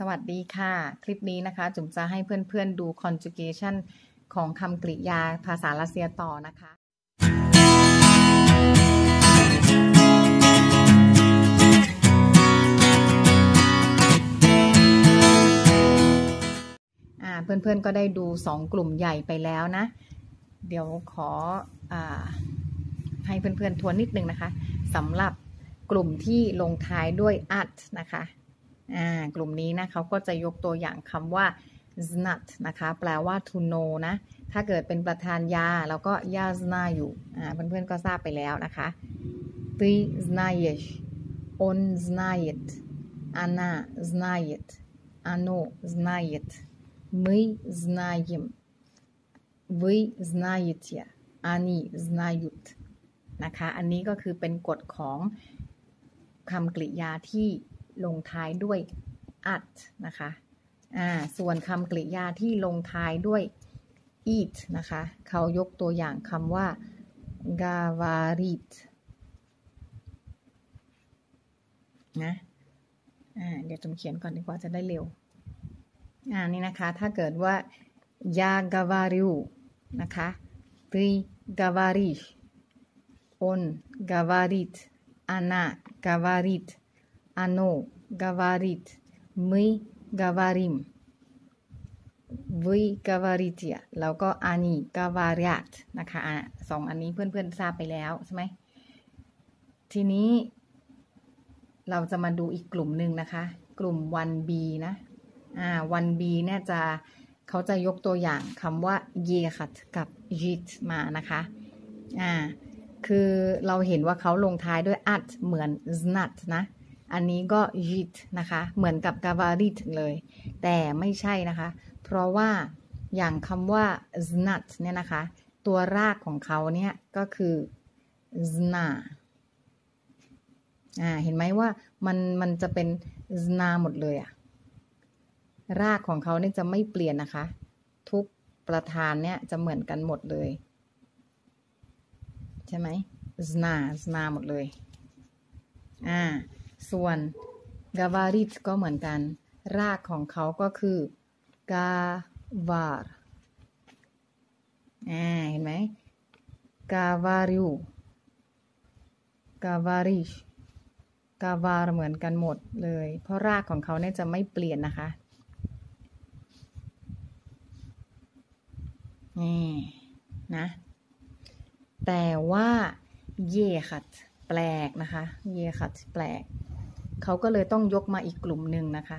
วัสดีค่ะคลิปนี้นะคะจุ๋มจะให้เพื่อนๆดู conjugation ของคำกริยาภาษารัสเซียต่อนะคะเพื่อนๆก็ได้ดู2กลุ่มใหญ่ไปแล้วนะเดี๋ยวขอให้เพื่อนๆทวนนิดนึงนะคะสำหรับกลุ่มที่ลงท้ายด้วย at นะคะกลุ่มนี้นะเขาก็จะยกตัวอย่างคำว่า znat นะคะแปลว่า to know นะถ้าเกิดเป็นประธานยาแล้วก็ ya znаю เพื่อนๆก็ทราบไปแล้วนะคะ ty знаешь on знает она знает оно знает мы знаем вы знаете они знают นะคะอันนี้ก็คือเป็นกฎของคำกริยาที่ลงท้ายด้วย at นะคะส่วนคำกริยาที่ลงท้ายด้วย it นะคะเขายกตัวอย่างคำว่า говорит นะเดี๋ยวจุ๋มเขียนก่อนดีกว่าจะได้เร็วนี่นะคะถ้าเกิดว่า я говорю นะคะ ты говоришь он говорит она говорит оно говорит мы говорим вы говорите แล้วก็ они говорят นะคะ2อันนี้เพื่อนๆทราบไปแล้วใช่ไหมทีนี้เราจะมาดูอีกกลุ่มหนึ่งนะคะกลุ่ม 1B นะ1B เนี่ยเขาจะยกตัวอย่างคำว่า yehat กับ yit มานะคะคือเราเห็นว่าเขาลงท้ายด้วย at เหมือน znat นะอันนี้ก็ yit นะคะเหมือนกับ gavarit เลยแต่ไม่ใช่นะคะเพราะว่าอย่างคำว่า znat เนี่ยนะคะตัวรากของเขาเนี่ยก็คือ znaเห็นไหมว่ามันจะเป็น zna หมดเลยรากของเขาเนี่ยจะไม่เปลี่ยนนะคะทุกประธานเนี่ยจะเหมือนกันหมดเลยใช่ไหม zna หมดเลยส่วน gavarit ก็เหมือนกันรากของเขาก็คือ gavar เห็นไหม gavariu gavarish gavar เหมือนกันหมดเลยเพราะรากของเขาเนี่ยจะไม่เปลี่ยนนะคะนะแต่ว่าเยขัดแปลกนะคะเยขัดแปลกเขาก็เลยต้องยกมาอีกกลุ่มหนึ่งนะคะ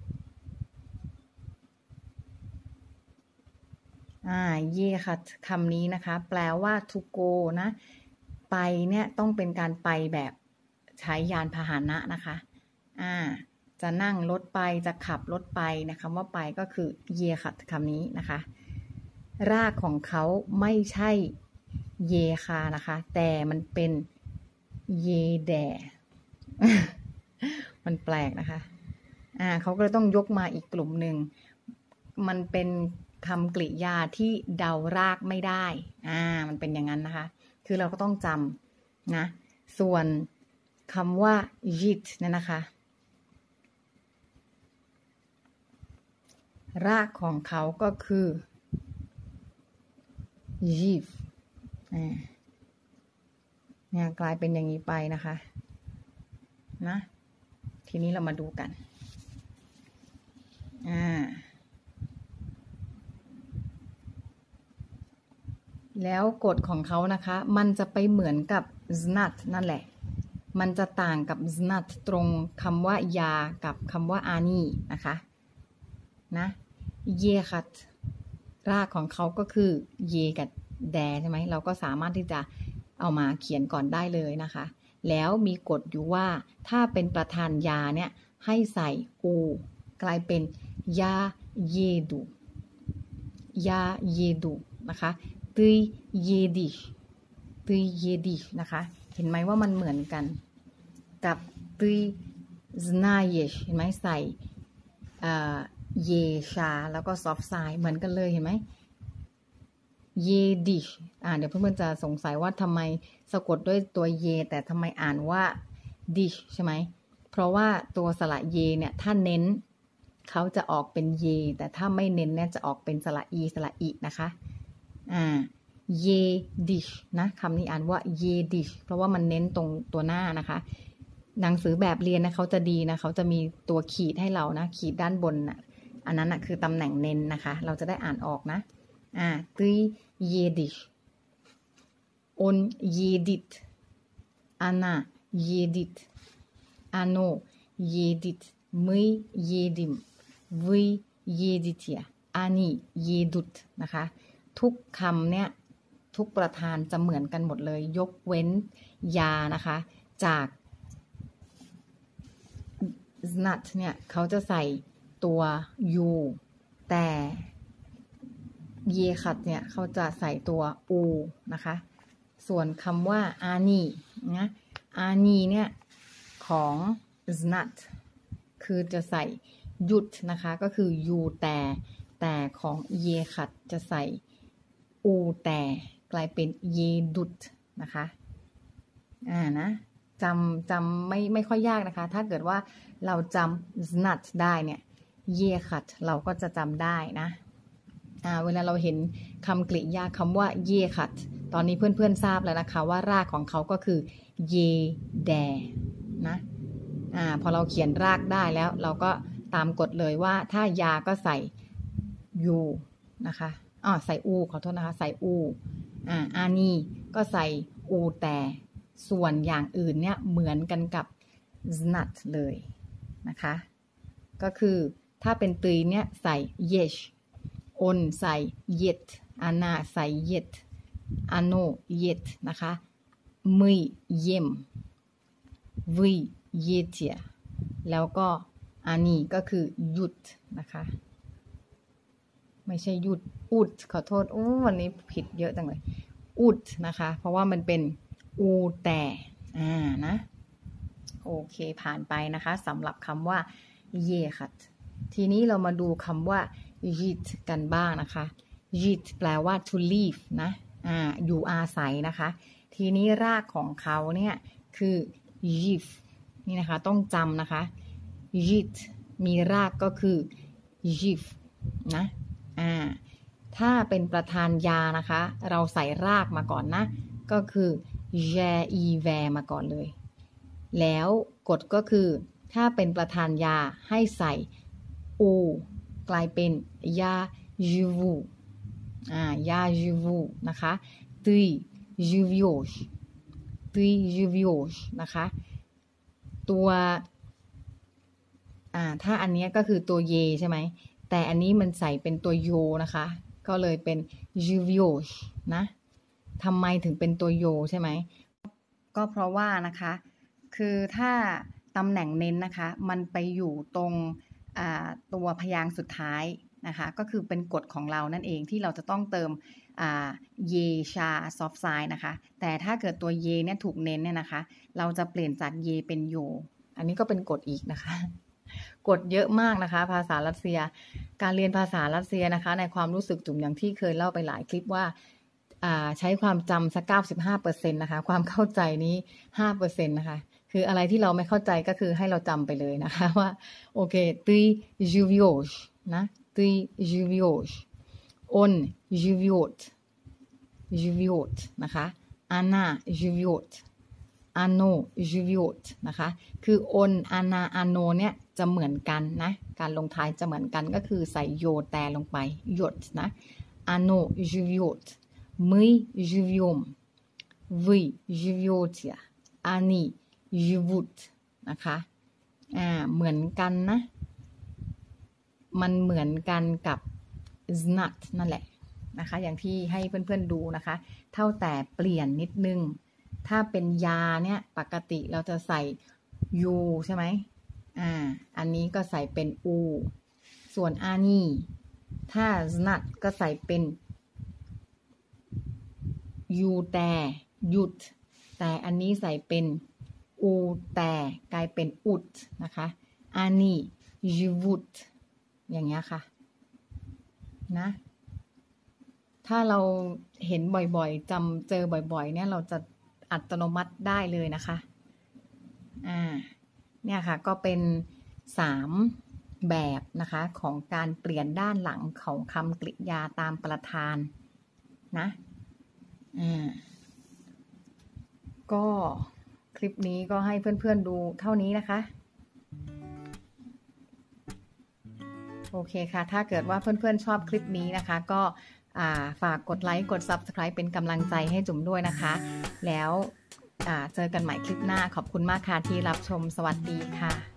เยขัดคำนี้นะคะแปลว่า to go นะไปเนี่ยต้องเป็นการไปแบบใช้ยานพาหนะนะคะจะนั่งรถไปจะขับรถไปนะคำว่าไปก็คือเยขัดคำนี้นะคะรากของเขาไม่ใช่เยคานะคะแต่มันเป็นเยแด มันแปลกนะคะเขาก็เลยต้องยกมาอีกกลุ่มหนึ่งมันเป็นคำกริยาที่เดารากไม่ได้มันเป็นอย่างนั้นนะคะคือเราก็ต้องจำนะส่วนคำว่า yit เนี่ยนะคะรากของเขาก็คือ yiv เนี่ยกลายเป็นอย่างนี้ไปนะคะนะทีนี้เรามาดูกันแล้วกฎของเขานะคะมันจะไปเหมือนกับ znat นั่นแหละมันจะต่างกับ znat ตรงคำว่ายากับคำว่า ani นะคะนะเยขัดรากของเขาก็คือเยกับแดใช่ไหมเราก็สามารถที่จะเอามาเขียนก่อนได้เลยนะคะแล้วมีกฎอยู่ว่าถ้าเป็นประธานยาเนี่ยให้ใส่อูกลายเป็นยาเยดูยาเยดูนะคะตุยเยดิชตุยเยดิชนะคะเห็นไหมว่ามันเหมือนกันกับตุยซนาเยชเห็นไหมใส่เยชาแล้วก็ซอฟไซเหมือนกันเลยเห็นไหมเยดิชเดี๋ยวเพื่อนๆจะสงสัยว่าทำไมสะกดด้วยตัวเยแต่ทำไมอ่านว่าดิชใช่ไหมเพราะว่าตัวสระเยเนี่ยถ้าเน้นเขาจะออกเป็นเยแต่ถ้าไม่เน้นเนี่ยจะออกเป็นสระอีสระอินะคะเยดิชนะคำนี้อ่านว่าเยดิชเพราะว่ามันเน้นตรงตัวหน้านะคะหนังสือแบบเรียนนะเขาจะดีนะเขาจะมีตัวขีดให้เรานะขีดด้านบนนะอันนั้นนะคือตำแหน่งเน้นนะคะเราจะได้อ่านออกนะตุยเยดิชon yedit ana yedit ano yedit мы едим вы едите они едутนะคะทุกคำเนี่ยทุกประธานจะเหมือนกันหมดเลยยกเว้นยานะคะจาก znat เนี่ยเขาจะใส่ตัว u แต่เยขัดเนี่ยเขาจะใส่ตัว u นะคะส่วนคำว่าอานีนะอานีเนี่ยของ znat คือจะใส่ยุดนะคะก็คือ u แต่ของเยขัดจะใส่ u แต่กลายเป็นเยดุดนะคะนะจำไม่ค่อยยากนะคะถ้าเกิดว่าเราจำ znat ได้เนี่ยเยขัดเราก็จะจำได้นะเวลาเราเห็นคำกริยาคำว่าเยขัดตอนนี้เพื่อนๆทราบแล้วนะคะว่ารากของเขาก็คือเยแดนะพอเราเขียนรากได้แล้วเราก็ตามกฎเลยว่าถ้ายาก็ใส่ยูนะคะใส่อูขอโทษนะคะใส่อูอานีก็ใส่อูแต่ส่วนอย่างอื่นเนี่ยเหมือนกันกับ znat เลยนะคะก็คือถ้าเป็นตีเนี่ยใส่ yesh on ใส่ yet ana ใส่ yet ano yet นะคะมึยเยมวิเยเทียแล้วก็อันนี้ก็คือหยุดนะคะไม่ใช่หยุดอุดขอโทษวันนี้ผิดเยอะจังเลยอุดนะคะเพราะว่ามันเป็นอูแต่นะโอเคผ่านไปนะคะสำหรับคำว่าเยขัดทีนี้เรามาดูคำว่ายิดกันบ้างนะคะยิดแปลว่า to live นะอยู่อาศัยนะคะทีนี้รากของเขาเนี่ยคือยิฟนี่นะคะต้องจำนะคะยิดมีรากก็คือยิฟนะถ้าเป็นประธานยานะคะเราใส่รากมาก่อนนะก็คือแยอีแวมาก่อนเลยแล้วกฎก็คือถ้าเป็นประธานยาให้ใส่อูกลายเป็นยาจูวูยาจูวูนะคะตุยจูวิโอชตุยจูวิโอชนะคะตัวถ้าอันนี้ก็คือตัวเยใช่ไหมแต่อันนี้มันใส่เป็นตัวโยนะคะก็เลยเป็นจูวิโอชนะทำไมถึงเป็นตัวโยใช่ไหมก็เพราะว่านะคะคือถ้าตำแหน่งเน้นนะคะมันไปอยู่ตรงตัวพยางค์สุดท้ายนะคะก็คือเป็นกฎของเรานั่นเองที่เราจะต้องเติมเยชาซอฟไซน์นะคะแต่ถ้าเกิดตัวเยเนี่ยถูกเน้นเนี่ยนะคะเราจะเปลี่ยนจากเยเป็นโยอันนี้ก็เป็นกฎอีกนะคะกฎเยอะมากนะคะภาษารัสเซียการเรียนภาษารัสเซียนะคะในความรู้สึกจุ๋มอย่างที่เคยเล่าไปหลายคลิปว่าใช้ความจำสัก 95% นะคะความเข้าใจนี้ 5% นะคะคืออะไรที่เราไม่เข้าใจก็คือให้เราจำไปเลยนะคะว่าโอเคตุยจูวิโอชนะตุยจูวิโอชon живет живетนะคะона живет оно живетนะคะคือ on она оно เนี่ยจะเหมือนกันนะการลงท้ายจะเหมือนกันก็คือใส่โยแต่ลงไปหยดนะ оно живет мы живем вы живете они живут นะคะเหมือนกันนะมันเหมือนกันกับznat นั่นแหละนะคะอย่างที่ให้เพื่อนๆดูนะคะเท่าแต่เปลี่ยนนิดนึงถ้าเป็นยาเนี่ยปกติเราจะใส่ u ใช่ไหมอันนี้ก็ใส่เป็น u ส่วนอานีถ้า znat ก็ใส่เป็น u แต่หยุดแต่อันนี้ใส่เป็น u แต่กลายเป็นอุดนะคะอานียูวุดอย่างเงี้ยค่ะนะถ้าเราเห็นบ่อยๆจำเจอบ่อยๆเนี่ยเราจะอัตโนมัติได้เลยนะคะเนี่ยค่ะก็เป็นแบบนะคะของการเปลี่ยนด้านหลังของคำกริยาตามประธานนะก็คลิปนี้ก็ให้เพื่อนๆดูเท่านี้นะคะโอเคค่ะถ้าเกิดว่าเพื่อนๆชอบคลิปนี้นะคะก็ฝากกดไลค์กด Subscribe เป็นกำลังใจให้จุ๋มด้วยนะคะแล้วเจอกันใหม่คลิปหน้าขอบคุณมากค่ะที่รับชมสวัสดีค่ะ